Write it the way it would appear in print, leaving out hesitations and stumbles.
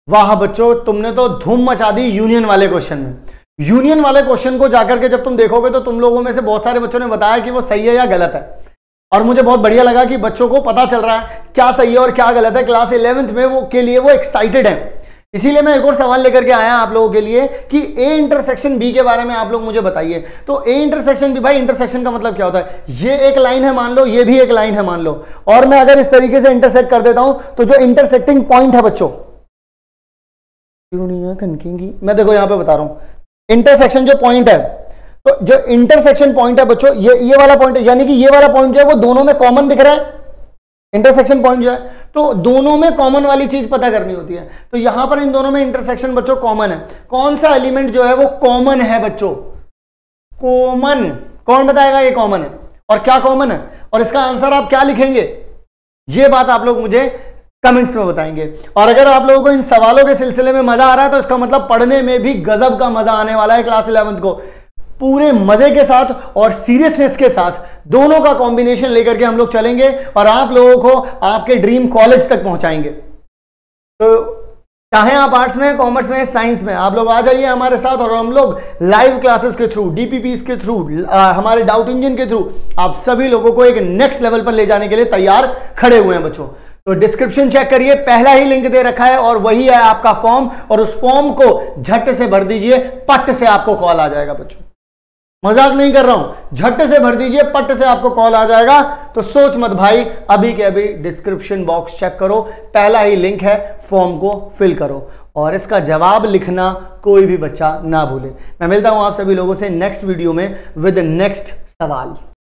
वाह बच्चों, तुमने तो धूम मचा दी यूनियन वाले क्वेश्चन में। यूनियन वाले क्वेश्चन को जाकर के जब तुम देखोगे तो तुम लोगों में से बहुत सारे बच्चों ने बताया कि वो सही है या गलत है, और मुझे बहुत बढ़िया लगा कि बच्चों को पता चल रहा है क्या सही है और क्या गलत है। क्लास 11th में वो के लिए वो एक्साइटेड है। इसीलिए मैं एक और सवाल लेकर के आया आप लोगों के लिए कि ए इंटरसेक्शन बी के बारे में आप लोग मुझे बताइए। तो ए इंटरसेक्शन बी, भाई इंटरसेक्शन का मतलब क्या होता है? ये एक लाइन है मान लो, ये भी एक लाइन है मान लो, और मैं अगर इस तरीके से इंटरसेक्ट कर देता हूं तो जो इंटरसेक्टिंग पॉइंट है बच्चों, क्यों नहीं है कनकेंगी, मैं देखो यहां पे बता रहा हूं इंटरसेक्शन जो पॉइंट है, तो जो इंटरसेक्शन पॉइंट है बच्चों, ये वाला पॉइंट है, यानी कि ये वाला पॉइंट जो है वो दोनों में कॉमन दिख रहा है। इंटरसेक्शन पॉइंट जो है, तो दोनों में कॉमन वाली चीज पता करनी होती है। तो यहां पर इन दोनों में इंटरसेक्शन बच्चों कॉमन है। कौन सा एलिमेंट जो है वो कॉमन है बच्चों? कॉमन। कौन बताएगा ये कॉमन है और क्या कॉमन है, और इसका आंसर आप क्या लिखेंगे? ये बात आप लोग मुझे कमेंट्स में बताएंगे। और अगर आप लोगों को इन सवालों के सिलसिले में मजा आ रहा है तो इसका मतलब पढ़ने में भी गजब का मजा आने वाला है। क्लास 11th को पूरे मजे के साथ और सीरियसनेस के साथ दोनों का कॉम्बिनेशन लेकर के हम लोग चलेंगे और आप लोगों को आपके ड्रीम कॉलेज तक पहुंचाएंगे। तो चाहे आप आर्ट्स में, कॉमर्स में, साइंस में, आप लोग आ जाइए हमारे साथ और हम लोग लाइव क्लासेस के थ्रू, डीपीपीस के थ्रू, हमारे डाउट इंजन के थ्रू आप सभी लोगों को एक नेक्स्ट लेवल पर ले जाने के लिए तैयार खड़े हुए हैं बच्चों। तो डिस्क्रिप्शन चेक करिए, पहला ही लिंक दे रखा है और वही है आपका फॉर्म, और उस फॉर्म को झट से भर दीजिए, पट से आपको कॉल आ जाएगा बच्चों। मजाक नहीं कर रहा हूं, झट से भर दीजिए, पट से आपको कॉल आ जाएगा। तो सोच मत भाई, अभी के अभी डिस्क्रिप्शन बॉक्स चेक करो, पहला ही लिंक है, फॉर्म को फिल करो और इसका जवाब लिखना कोई भी बच्चा ना भूले। मैं मिलता हूं आप सभी लोगों से नेक्स्ट वीडियो में विद नेक्स्ट सवाल।